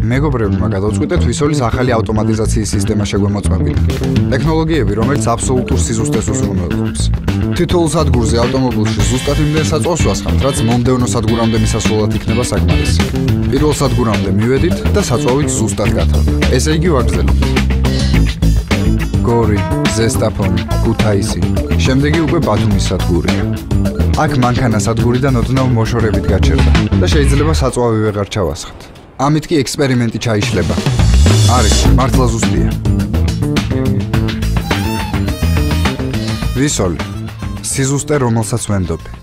მეგობრებმა გადავწყვიტეთ ვისოლის ახალი ავტომატიზაციის სისტემა შეგვემოწმებინა. ტექნოლოგიები, რომელიც აბსოლუტურ სიზუსტეს უზრუნველყოფს. თითოეულ სადგურზე ავტომობილში ზუსტად იმდენ საწვავს ვასხამთ, რაც მომდევნო სადგურამდე მისასვლელად იქნება საკმარისი. პირველ სადგურამდე მივედით და საწვავით ზუსტად გათავდა. ესე იგი ვაგრძელებთ. გორი, ზესტაფონი, ქუთაისი. შემდეგი უკვე ბათუმის სადგურია. აქ მანქანა სადგურიდან ოდნავ მოშორებით გაჩერდა და შეიძლება საწვავი ვეღარ ჩავასხათ. ამით კი ექსპერიმენტი ჩაიშლება. არის, მართლა ზუსტია. ვისოლი, სიზუსტე რომელსაც ვენდობ.